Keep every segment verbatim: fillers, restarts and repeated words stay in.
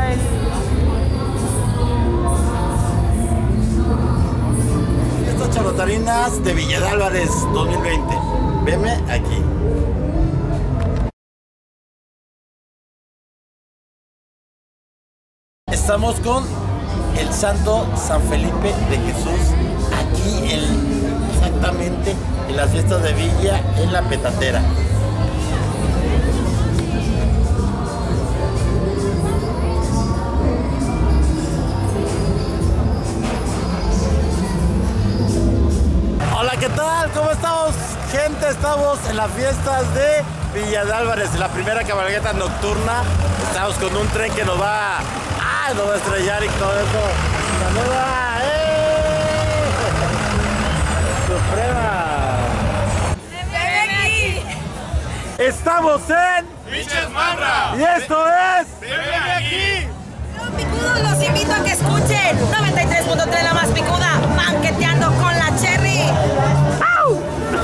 Estas charlataninas de Villa de Álvarez dos mil veinte. Veme aquí. Estamos con el Santo San Felipe de Jesús, aquí en, exactamente en las fiestas de Villa, en la Petatera. Hola, ¿qué tal? ¿Cómo estamos, gente? Estamos en las fiestas de Villa de Álvarez, la primera cabalgata nocturna. Estamos con un tren que nos va, ah, nos va a estrellar y todo eso. ¡Saluda! ¡Eh! ¡Suprema! ¡Ven aquí! Estamos en ¡Pinches Marra! y esto es ¡Ven aquí! Los picudos los invito a que escuchen noventa y tres punto tres, la más picuda, banqueteando con la Cherry. ¡Au!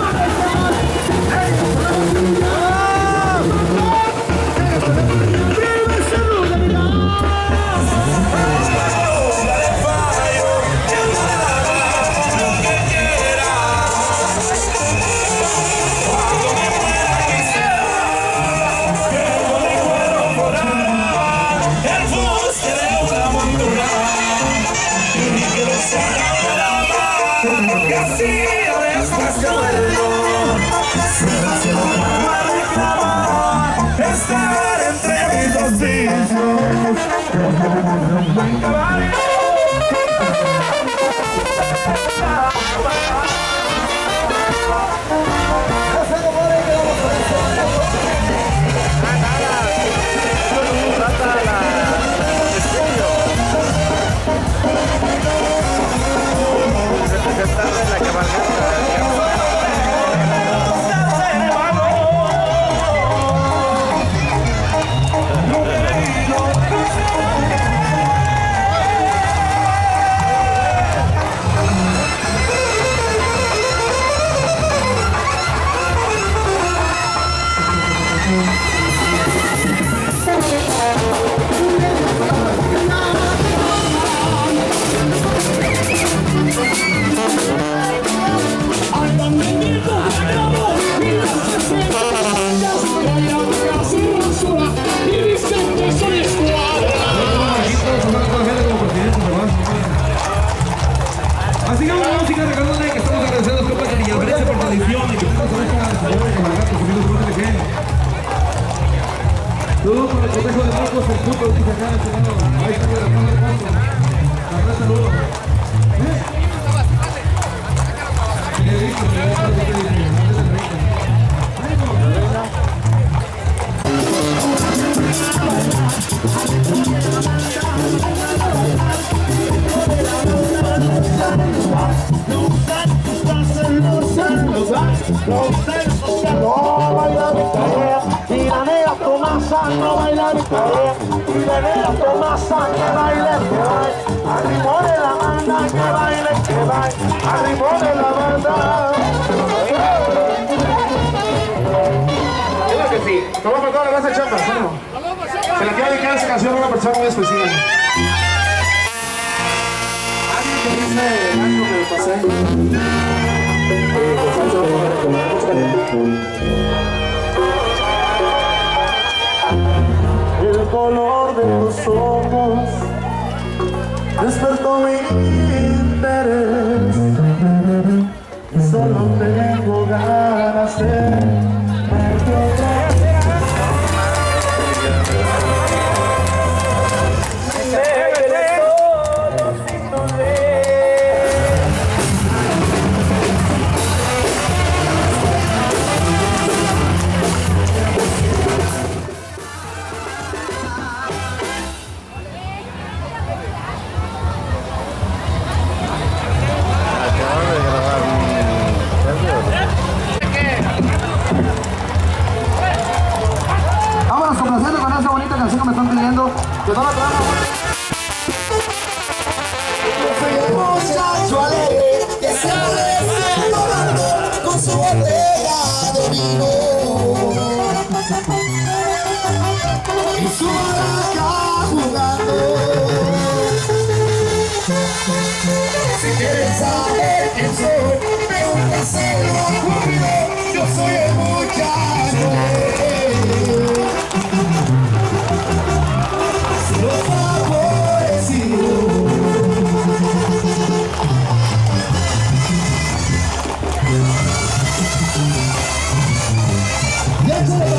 Estar entre mis dos hijos. representarle la cabalgata. Así que vamos a música, recordándole que estamos agradeciendo a los compas de Villaverde por tradición y que estamos con esta señora de cabalgatos, amigos, ¿cómo te queden? Todo con el conejo de Marcos, el puto, dice acá, el señor. Ahí está, de la mano de Marcos. Atrás, saludos. ¿Eh? Qué rico, qué rico, qué rico, qué rico. Los versos que no baila mi tarea, y la nera Tomasa no baila mi tarea, y la nera Tomasa que baile, que baile, al ritmo de la banda, que baile, que baile, al ritmo de la banda. Claro que sí, nos vamos a toda la raza de Champas, ¿no? Se le quiere dedicar esa canción a una persona muy especial. ¿Alguien que dice algo que me pasé? El color de tus ojos despertó mi interés, solo tengo ganas de verte otra vez. Vámonos complaciendo con esa bonita canción que me están pidiendo. Que no la tragan. Yo soy el muchacho alegre que siempre tomando con su botella de vino y su baraja jugando. se le ocurrió, yo soy el muchacho. Los favorecidos. Ya se le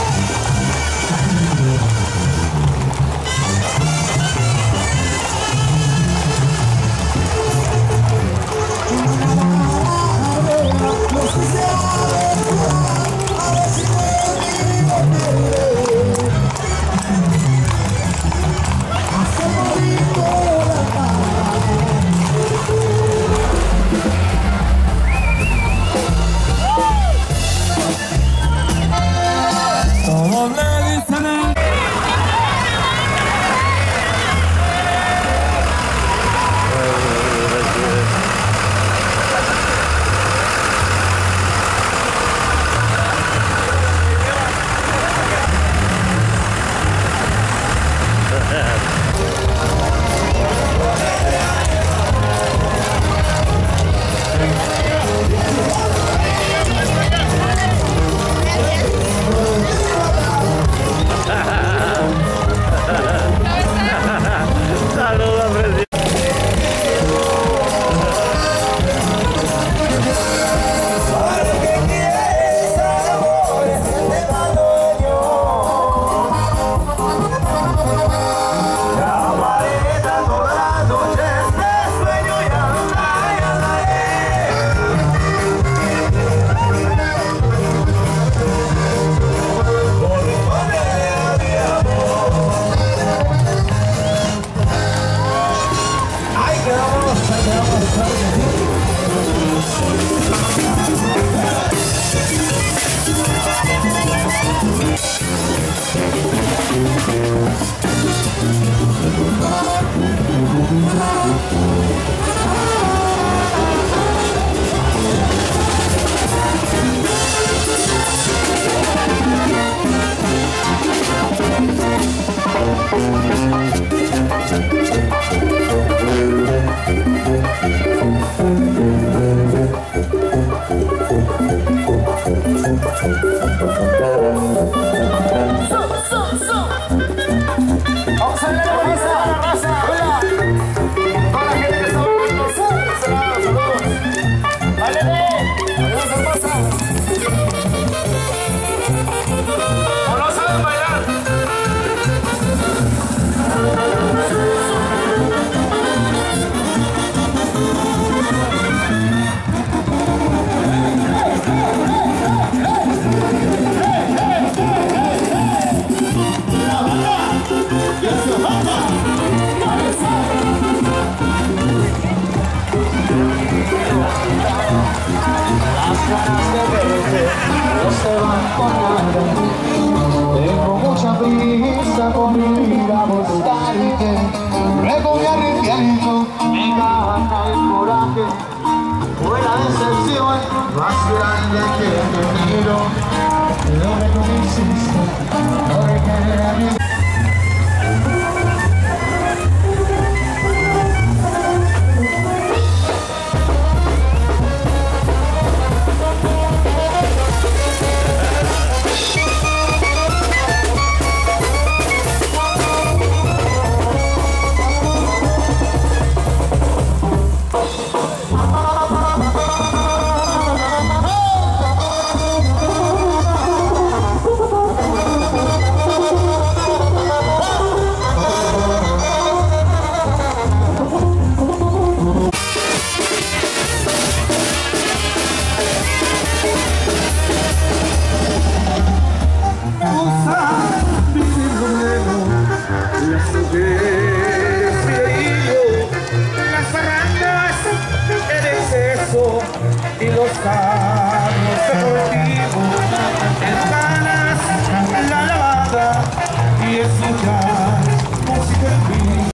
tengo mucha prisa por ir a buscarte, luego me arrepiento, me gana el coraje, fue la decepción más grande que he tenido, lo que tú me hiciste, lo que quería mi... Y los carros deportivos, el